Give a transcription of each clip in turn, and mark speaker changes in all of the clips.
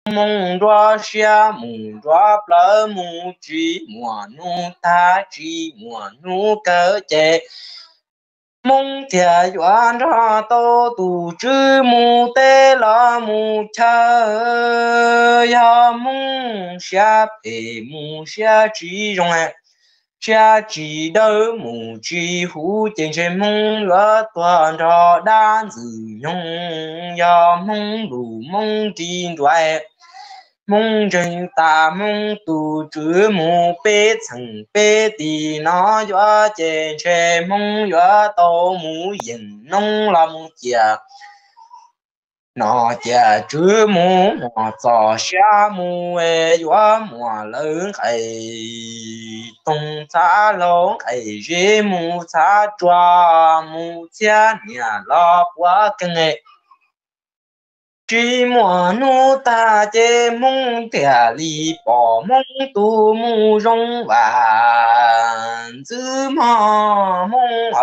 Speaker 1: mong đoa xia mong đoa lỡ mong chỉ mùa nu ta chỉ mùa nu cơ chế mong thia doan ra tô tu chư mu tê la mu cha ya mong xia bề mu xia chỉ rong à cha chỉ đâu mu chỉ hu trên trên mong lo toàn ra đan dự nhung ya mong đủ mong tin đoại mong chân ta mong tu chữ mù bê层bê đi nó gió trên trên mong gió tô mù yên nông lâm chia nó chia chữ mù mùa gió xa mù ê gió mùa lớn khẩy tung xa lông khẩy dê mù xa chua mù chia nhà lo quá cưng ê chỉ mùa nu ta chế mong thẻ li bỏ mong tu mu rong vàng giữ mò mong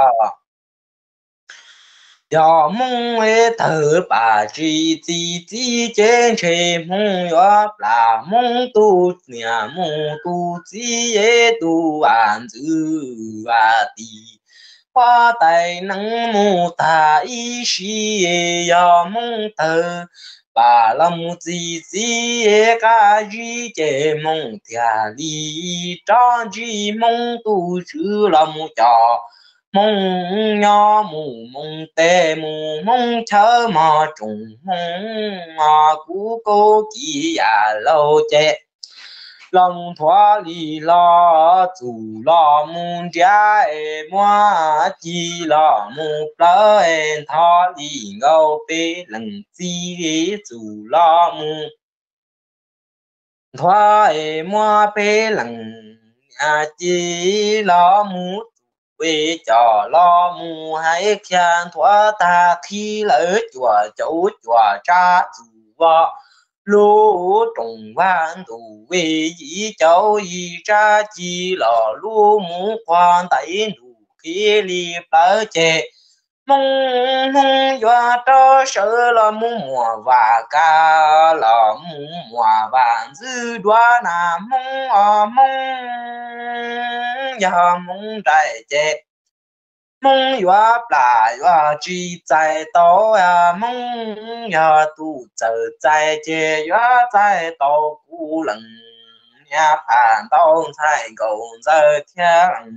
Speaker 1: giờ mong ê thở bà chỉ trên chế mong yo là mong tu nhà mong tu chỉ ê tu an giữ và đi hoa tài năng mù ta ý sĩ ya mong thơ bà lâm gì ca gì chế mong thia li cho gì mong tu chữ lâm cho mong nho mù mong tê mù mong chớ mà trùng mong mà cú cô chỉ à lâu chế lòng thoa li la chủ la mun gia e mua chi la mu la en tha li ngao pe lần chi chủ la mu thoa e mua pe lần chi la mu về cho lo mu hai khan thoa ta khi lỡ chùa chỗ chùa cha chủ vợ lúa trồng vang đủ về dĩ cháu y ra chi lò lúa mũ quan tẩy đủ kia li bờ chè mong mong doa cho sợ là mùa và ca là mùa vàng dư đoá na mong mong ya mong đại chè mong yuá là yuá chỉ tại tổ à mong ya tu chờ tại chế yuá tại tổ cũ lần nhà phản tông thái cầu giờ thiên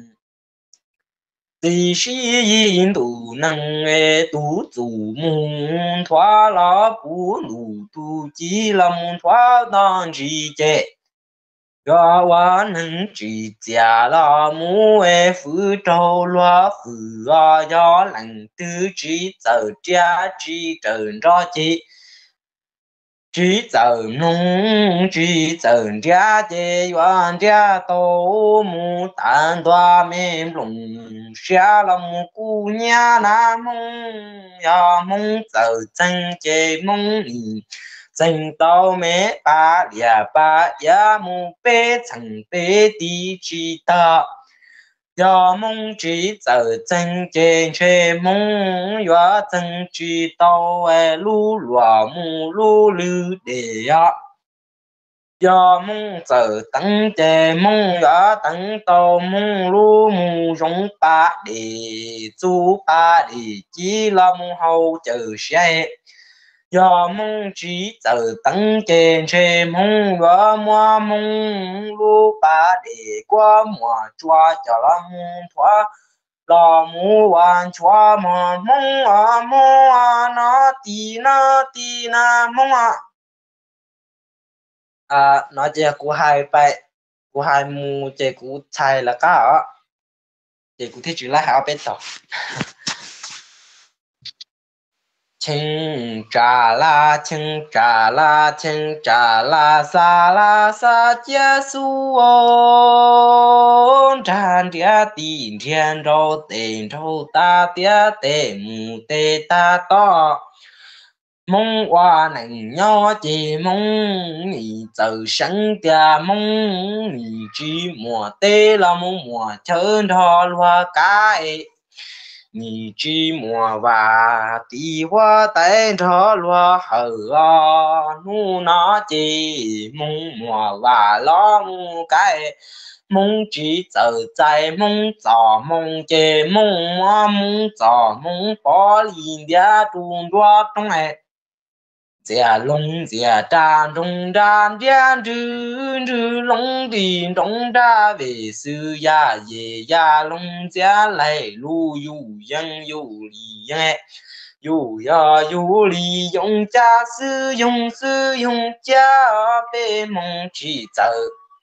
Speaker 1: tỷ sĩ yên tu năng nghe tu chủ mong thoa lá bù nụ tu chỉ lâm thoa đan chỉ chế yo wa neng chỉ gia la mu e phu trâu loa phu a yo lăng tư chỉ giờ gia chỉ trần ra chỉ giờ nông chỉ giờ gia chế yuan gia tô mu tan đoa mềm lùng xa lâm cu nha na mong ya mong giờ chân chế mong dân tao mẹ ba ya ba ya mu bê chẳng bê đi chi ta ya mong chỉ giờ chân trên chế mong ya chân chỉ tao e lu lua mu lu lư đề ya ya mong giờ tăng chế mong ya tăng tao mong lu mu rong ba để chú ba để chỉ lâm hậu chờ xe do mong chỉ giờ tăng trên trên mong gõ mua mong lu ba để qua mùa chua cho la mong thoa la mu hoàn chua mà mong nó tì na mong nó chỉ cú hai bài cú hai mu chỉ cú chạy là cả chỉ cú thích chữ là hai bên tàu清查啦，清查啦，清查啦，沙啦沙结束哦。站爹地天朝地朝大爹地母地大道。梦话能要结梦，你走生的梦，你只莫得了梦莫成他罗改。 你只莫话地话带着落后啊，努那吉梦莫话老母该。梦只走在梦早梦见梦啊梦早梦把里的中多中哎。gia long gia trà trong trà gia trư long đi trong trà về sư gia về gia long gia lại lu yu yang yu li yang yu ya yu li dùng cha sư dùng cha bê mong chỉ tự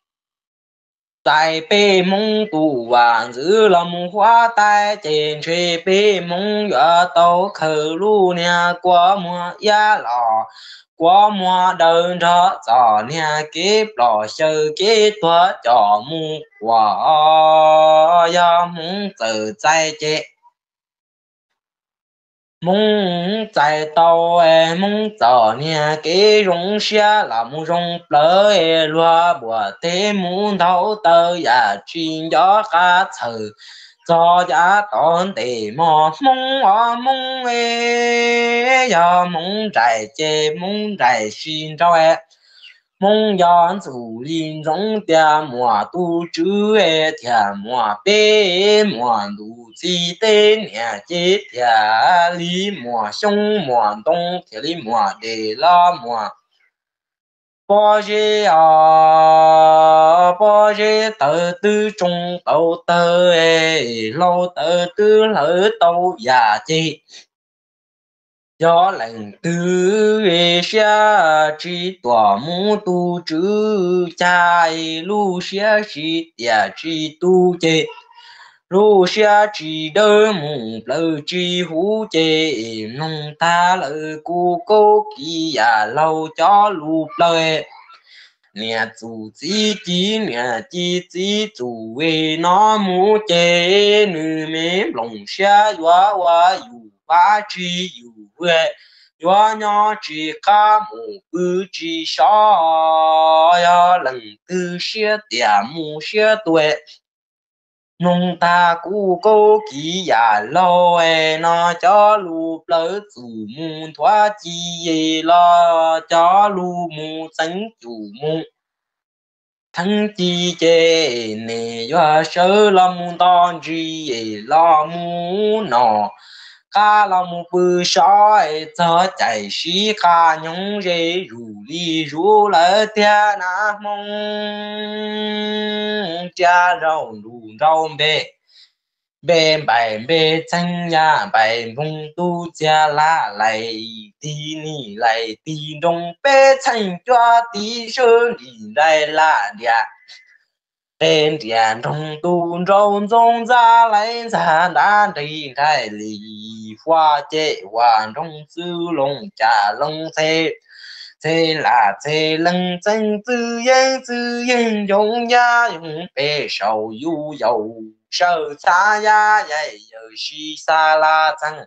Speaker 1: tại bê mong tu vạn giữ lòng hoa tai trên thuê bê mong ya tàu khờ lu nhà qua mùa ya lò qua mùa đơn đó cho nhà kiếp lò sơ kiếp tua cho mu quả ya mong tự tại chế mong tại tàu mong cho nhà cái rong xa làm rong lỡ loa bùa thế muốn thấu tơ ya chuyên gió cá thử cho giá tổn tì mò mong mong ya mong trái chê mong trái xin cho mong yan chủ linh rong tia mùa tu chữ tia mùa bê mùa đủ chi tê nhà chế tia lý mùa sông mùa đông tia lý mùa đề la mùa bao giờ bao giờ tự tư trung tàu tơ lâu tự tư lỡ tàu già chi gió lạnh tư xa chỉ tỏa mu tu chữ chai lu xa chỉ tia chỉ tu chê lu xa chỉ đỡ mùng lỡ chỉ hú chê nông ta lỡ cu cố kỳ ya lâu cho lu lỡ nè chủ chỉ nè chỉ chủ về nó mu chê nữ mê lòng xa hóa hóa yu ba chỉ yu về yo nhỏ chỉ ca mù bư chỉ sao ya lần tư xia tiệt mù xia tuổi nông ta cu cố kỳ ya lâu nó cho lu lỡ chủ mù thoa chi lo cho lu mù tránh chủ mù thằng chi chê nè do sơ lâm ton chi lo mu nọ ca lòng bự soi cho chạy sĩ ca nhung rê rủ đi rủ lỡ tia na mong cha rau đủ rau bê bê bài bê chân ya bài mong tu cha la lại đi ni lại đi đông bê chân cho đi sơ đi lại la dia tên tiền trong tu rong rong ra lấy ra đã đi khai lý hoa chế hoàn trong sư long trà long thế thế là thế lăng chân tư yên dùng ya dùng bề sầu yu dầu sơ xa ya dạy giờ si sa la chân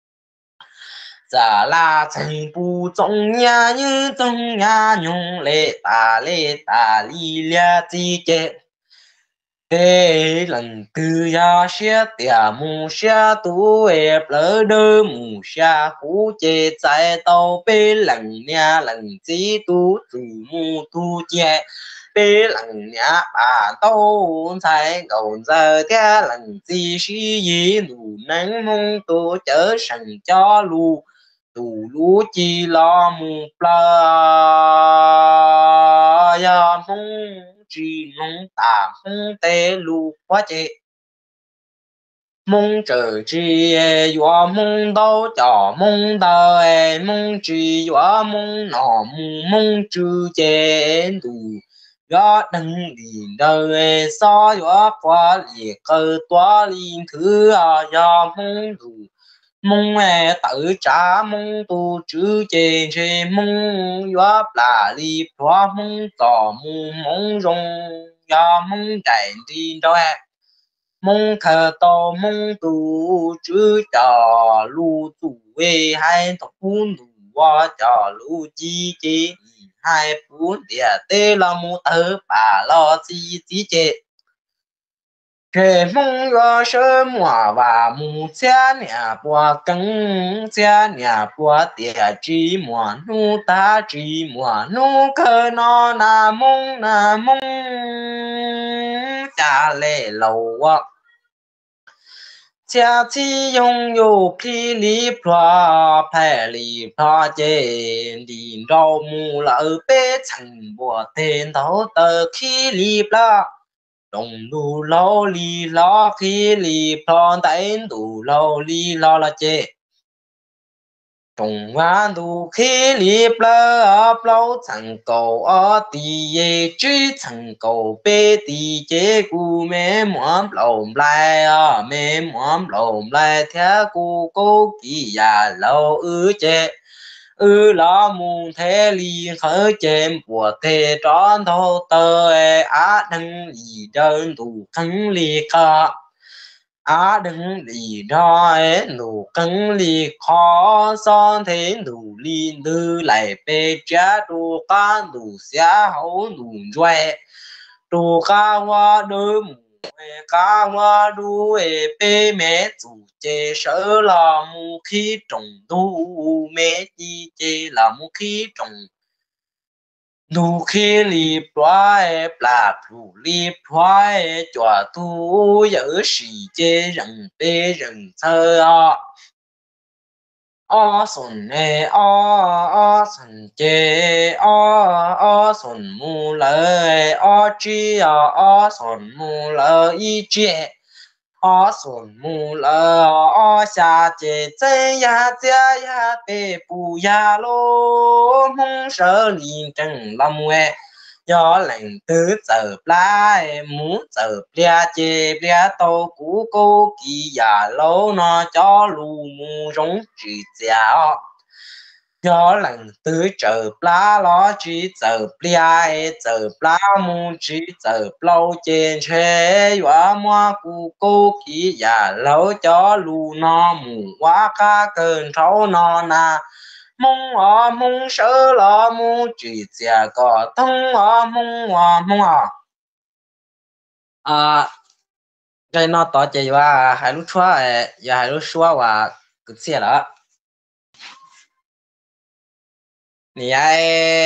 Speaker 1: giả la chân bu trong nhà như trong nhà nhung lệ ta li lia chi chế thế lần tư ya xia tia mu xia tu lỡ đơ mu xia hú chê tại tàu bê lần nha lần chỉ tu chủ mu tu chê bê lần nha bà tàu sai cầu giờ thế lần chỉ xí gì nụ nắng mong tu chở sẵn cho lu tu lu chi lo mu pla ya mong chỉ mong ta không tê lu quá chế mong chờ chi yo mong đâu cho mong đâu mong chi yo mong nọ mong chư chế đủ yo đừng đi đâu so yo qua liệt cơ toa liên thứ yo mong đủ mong tự trả mong tu chữ chê chê mong yo là li thoa mong tò mong rong yo mong chạy đi đâu mong khờ to mong tu chữ trò lu tu về hai tộc phun tu qua trò lu chi chi hai phun địa tê là mu tơ bà lo chi chi chê Kể mong yo sơ mùa và mù cha nhà bùa căng cha nhà bùa tỉa chi mùa nu ta chi mùa nu cơ nó na mong cha lệ lâu ạ cha chi用有霹雳破派里破剑林绕木老北城我点头的霹雳啦 đồng đủ lâu li lo khi li plon đánh đủ lâu li lo là chê đồng hoa đủ khi li plơ ở lâu chẳng cầu ở tì yê chứ chẳng cầu bê tì chế cu mê muộm lồng lại ở mê muộm lồng lại theo cu cố kỳ ya lâu ư chê lo mùng thế li khởi chém của thế tròn thô tơ á đừng lì đơn đủ cứng li khó á đừng lì đó đủ cứng li khó son thế đủ li tư lại bê cha đủ can đủ xá hấu đủ doe đủ ca hoa đôi cá hoa đuôi bê mẹ chủ chế sở là mu khí trồng tu mẹ chi chế là mu khí trồng nu khí li ploai pla plu li ploai chua tu giữ sĩ chế rừng bê rừng thơ xuân xuân chế xuân mu lệ chi xuân mu lệ y chế xuân mu lệ xa chế chân ya gia ya bê bù ya lô mong sở liên trần lâm huệ do lệnh tứ giờ lại muốn giờ bia chê bia tô cú cô kỳ giả lâu nó cho lù mù rong chỉ giáo do lệnh tứ giờ bla lo chỉ giờ bia giờ bla mù chỉ giờ lâu trên chế và mua cú cô kỳ giả lâu cho lù nó mù quá ca cơn thấu nó na mong sợ lo mong chỉ già có thông cái nó tỏ chỉว่า还录出来也还录说ว่า个些了你爱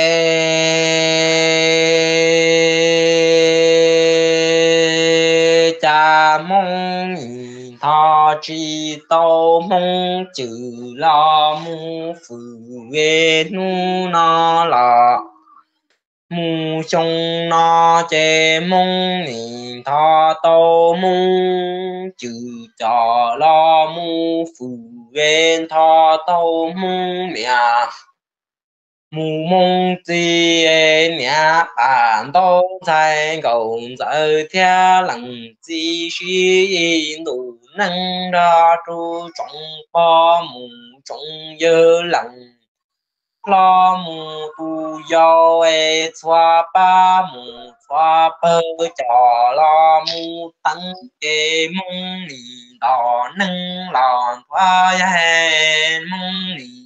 Speaker 1: cha mong nhìn thọ chỉ tao mong chữ lo mu phụ về nu nó là mu chung nó chế mong nhìn thọ tao mong chữ cho lo mu phụ về thọ tao mong mẹ mù mông chi nhà bản đâu sai cầu giờ theo lặng chi suy đủ năng ra tru trọng po mù trọng dơ lặng lo mù tu yo xoa ba mù xoa bơ trò lo mù tăng kê mông nì đỏ nâng lòn thoa hèn mông nì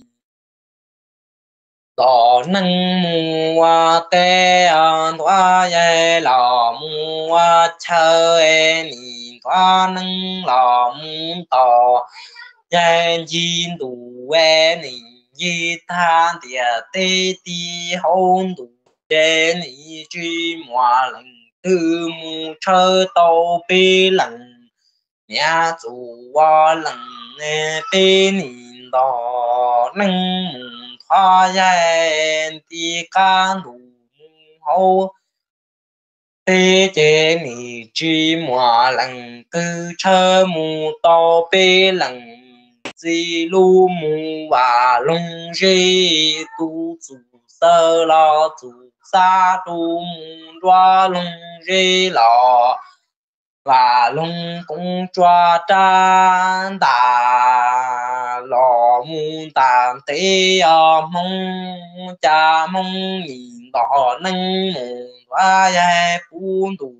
Speaker 1: đỏ nâng mua tê thoa ye lò mua chơi nì thoa nâng lò mu tò ye jin đủ nì yi than địa tê ti hôn đủ ye nì truy mua lần tư mu chơi tàu bê lần nhà chủ lần bê nì đỏ nâng thoa ye ti can đủ hậu tê chế nì chi mua lần tư chơ mu to bê lần di lu mu và lung dê tu chủ sơ lo chủ sa tu mu đoa lung dê lò và lung cung choa chan đà lò mu tàn tế mong cha mong nhìn đỏ nâng mù và ye phun đủ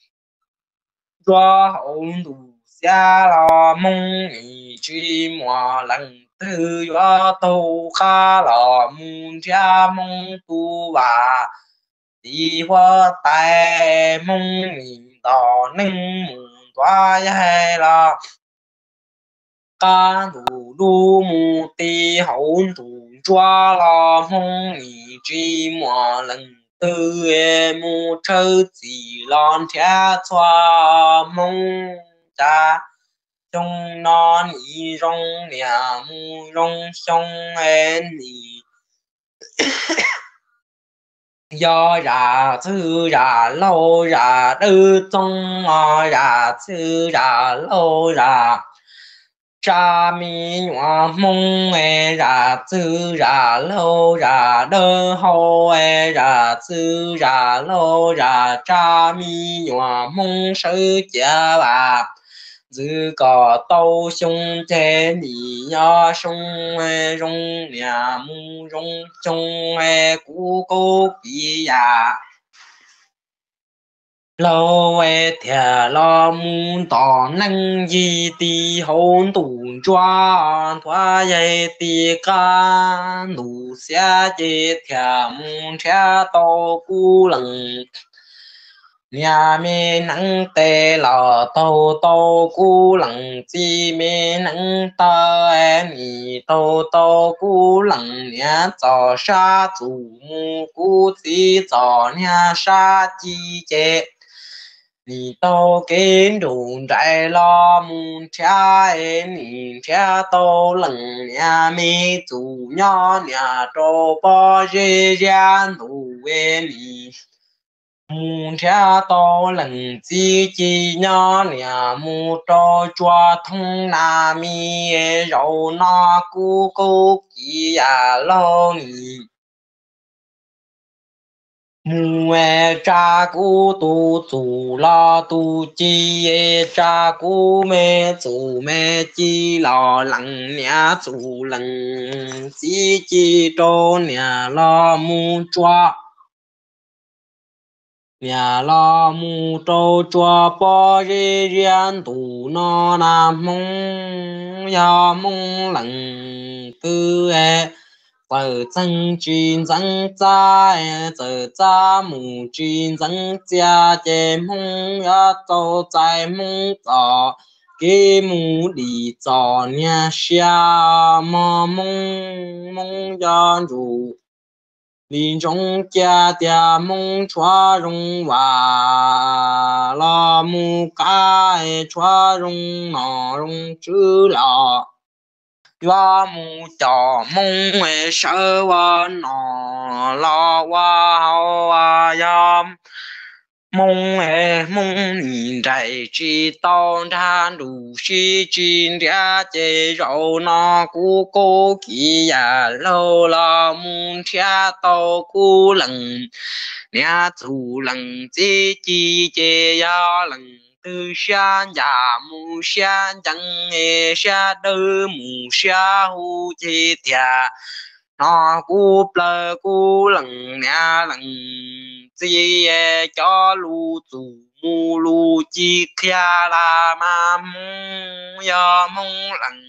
Speaker 1: choa hồn đủ xa lò mong nhị chi mùa lần tư do tô kha lò mu cha mong tu và đi hoa tai mong nhìn đỏ nâng mù toa hay là ca đủ đu mù tì hậu đủ choa là mong nhị chi mùa lần tư e mù trơ chỉ lon thea choa mong cha trong non y rong nhà mu rong sông en nhị do ra chữ ra lâu ra tư trong ra chữ ra lâu ra cha mi nhua mong e ra chữ ra lâu ra đơ hô e ra chữ ra lâu ra cha mi nhua mong sư cha bà dư có tâu sung thế nì nhớ sung e rong nhà mu rong chung e cú cô kỳ ya lâu e thề lo mu tỏ năng gì tì hôn tủ choa thoa ye tì ca nụ xe chê thề mu cha tâu cú lần nhà mi nắng tê lò tô tô cu lằng chi mi nắng tơ em mi tô tô cu lằng nhà trò sa chủ mu cu chi trò nhà sa chi chê ni tô kiến đồn trái lo mu cha em mi cha tô lằng nhà mi chủ nhỏ nhà trò bao dê gian đủ em mi mu cha to lần chi chi nhỏ nhà mu cho chua thông na mi rau na cu cô kỳ à lo ni mu cha cu tu chủ lo tu chi cha cu mẹ chủ mẹ chi lo lằng nhà chủ lằng chi chi cho nhà lo mu chua nhà lo mu trâu chua po ri rian tu no nam mong ya mong lần tư e giờ chân chuyên dân cha e giờ cha mu chuyên dân cha chê mong ya tô trái mong tỏ cái mu đi cho nhà xa mà mong mong ya ru林中家的梦传容哇，拉木盖传容那容知了，月木叫梦为什哇那拉哇好哇呀。梦梦你在知道他如是真的接受那古古奇呀老了梦天到古冷俩祖冷自己接呀冷từ山呀木山chẳng nghe sa đơ mù sa hu chi thia nó cú plơ cú lần nha lần chi cho lu tu mu lu chi kia la ma mong ya mong lần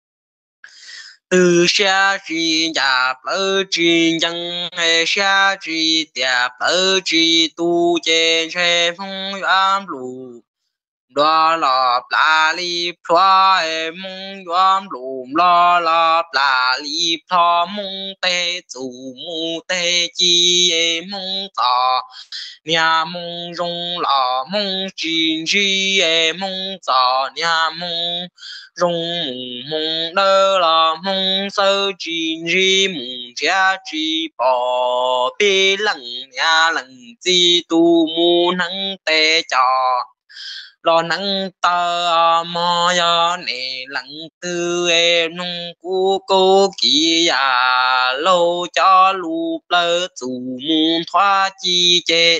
Speaker 1: từ xa chi ya plơ chi chẳng nghe sa chi tia plơ chi tu che che phong yam lu đoa la pla li ploa mong yom lùm la pla li ploa mong tê chủ mu tê chi mong ta nhà mong rong la mong chín chi mong ta nhà mong rong mong đơ la mong sơ chín chi mong cha chi bỏ bê lăng nhà lăng chi tu mu năng tê cho lo nắng ta mò ya nè lặng tư em nung cu cô kỳ ya lâu cho lu plơ chủ môn thoa chi chê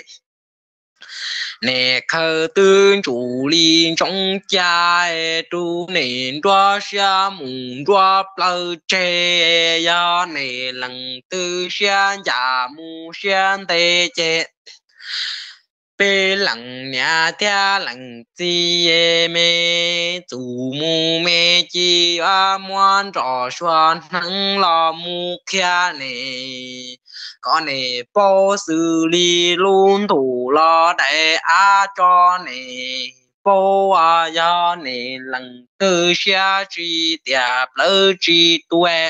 Speaker 1: nè khờ tương chủ liên trong cha tu nền đoa xa mùng đoa plơ chê ya nè lặng tư xa ya mu xa tê chê bê lặng nhà thea lặng chi mê chủ mu mê chi a muan trò xoan nắng lo mu kia nè có nè bố xử lý luôn thủ lo để a cho nè bố à ya nè lần tư xa chi tiệp lỡ chi tuệ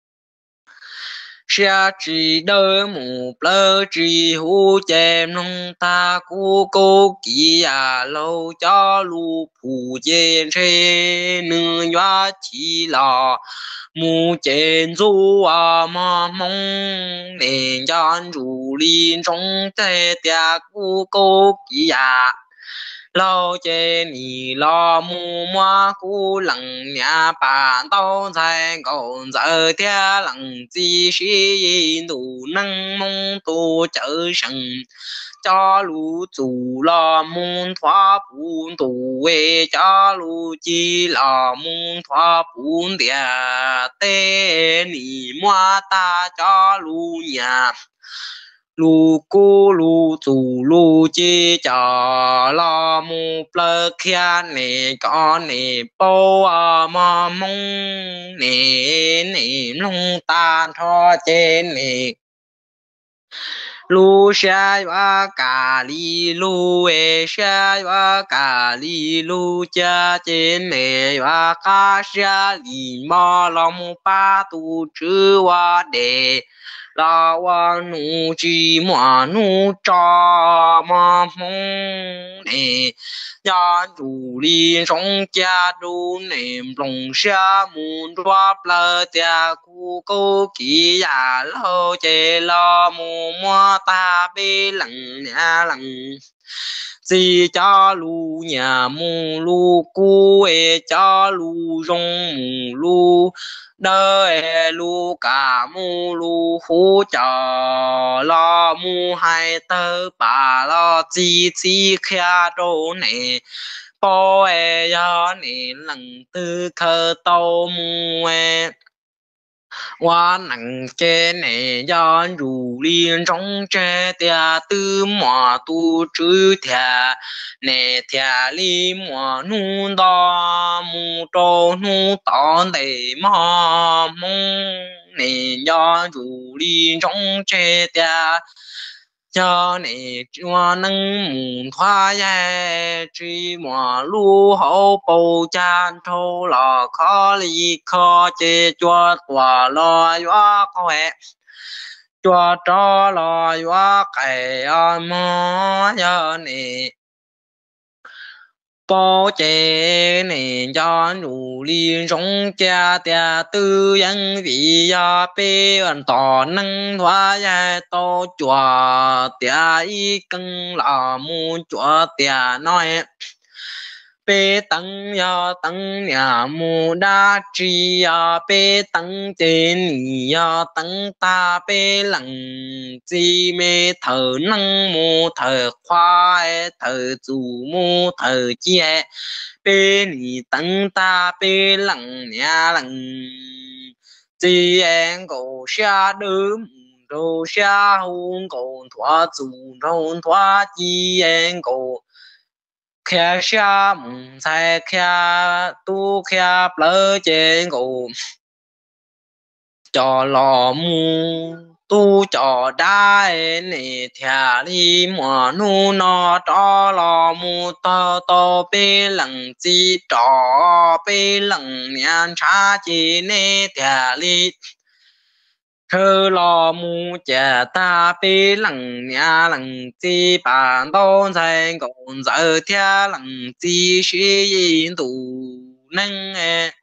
Speaker 1: xa chi đơ mù lỡ chi hú chèm nông ta cú cô kỳ à lâu cho lu phù dên chê nương nhóa chi lò mù chèn du à mà mong nền gian rủ linh trong tê tia cú cô kỳ à lâu chê nì lo mu mua cú lăng nhà bản tao dài còn giờ thia lăng chi sĩ đủ năng mong tu chở sẵn cho lu chủ lo mong thoa bún tu về cho lu chi lo mong thoa bún địa tê nì mua ta cho lu nhà lu cô lu chủ lu chi cho lo mu plơ kia nè có nè bao à mà mong nè nè nông ta cho trên nè lu sai wa cà li lu e sai wa cà li lu cha trên nè wa ca sa li ma long pa tu chư wa đề la wa nu chi ma nu cha ma mong nè ya chủ li song cha du niệm long sa mun đoa plơ tia cu cô kỳ ya lo chê lo mu mua ta bê lặng nhà lặng si cho lu nhà mu lu cu e cho lu rong mu lu đơ e lu cả mu lu hú cho lo mu hai tơ bà lo chi chi khia đô nè bố e ya nè lần tư khơ tô mu e hoa nặng chê nè ya rủ liên trong chê tia tư mò tu chư thia nè thia li mò nu đo mu trô nu tỏ đề mò mong nè ya rủ liên trong chê tia cho nè hoa nâng mùn thoa ye truy mò lu hậu bầu chan thô lò khó li khó chê chua tòa lo yuá khỏe chua cho lo yuá kẻ mò cho nè bố chế nè cho nụ liên sống cha tia tư dân vị ya bê ẩn tỏ năng thoa ya tô chùa tia y cân là mu chùa tia nói bê tăng ya tăng nhà mu đa chi ya bê tăng trên ya tăng ta bê lặng chi mê thờ năng mu thờ khoa thờ chủ mu thờ chia bê nì tăng ta bê lặng nhà lặng chi em cổ xa đớm đồ xa hôn cổ thoa chủ hôn thoa chi em cổ khe xa mùng sai khe tu khe plơ trên cổ cho lò mu tu cho đai nè thia li mò nu no cho lò mu to to bê lăng chi trò bê lăng nhan cha chi nè thia li khơ lò mu chả ta bê lăng nhà lăng chi bản tôn thành còn giờ thia lăng chi suy yin tụ năng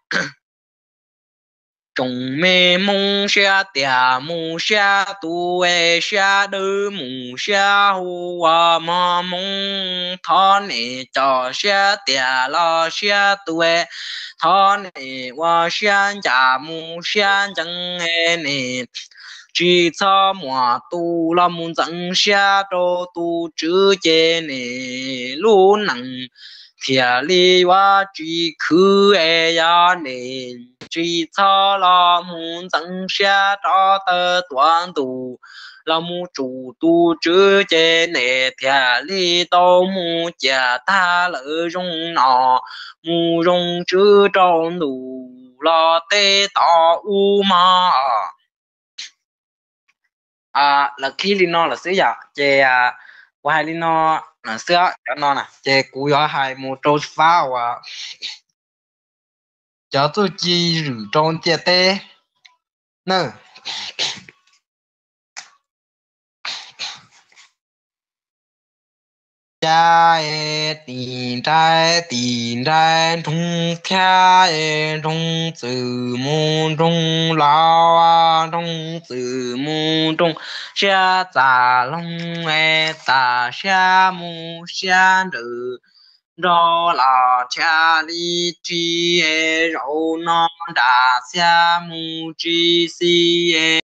Speaker 1: trùng mê mông xa tia mu xa tu e xa đư mu xa hu wa ma mông thọ nè cho xa tia lo xa tu e thọ nè wa xa cha mu xa chẳng e nè chỉ cho mùa tu la mun chẳng xa đô tu chữ chế nè lu nặng thia li wa chỉ khứ e ya nè chỉ cho la mun chẳng xa cho tơ toàn tu la mu chủ tu chữ chế nè thia li tô mu cha ta lỡ rong nọ mu rong chữ trong đủ la tê tọ u ma là khi li nó là xứ giả chè qua hai linh nó là sữa cho nó nè chế cú yo hai một trâu phao à cho tôi chi rủ trong chia tê nè cha e tiền trai trung thia e trung tử môn trung lao à trung tử môn trung xa giả long e ta xa mu xa tử rô là cha li chi e rô non đà xa mu chi si e